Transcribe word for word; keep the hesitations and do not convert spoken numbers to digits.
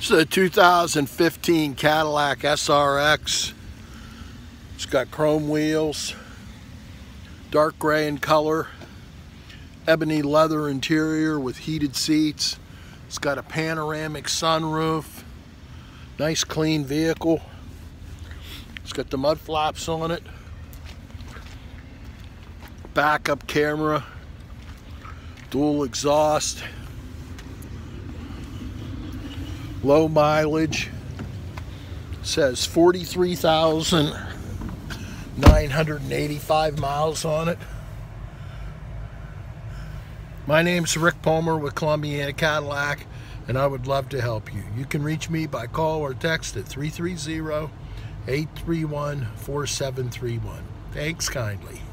This is a two thousand fifteen Cadillac S R X. It's got chrome wheels, dark gray in color, ebony leather interior with heated seats. It's got a panoramic sunroof. Nice clean vehicle. It's got the mud flaps on it. Backup camera. Dual exhaust. Low mileage. Says forty-three thousand nine hundred eighty-five miles on it. My name's Rick Palmer with Columbiana Cadillac, and I would love to help you. You can reach me by call or text at three three zero, eight three one, four seven three one. Thanks kindly.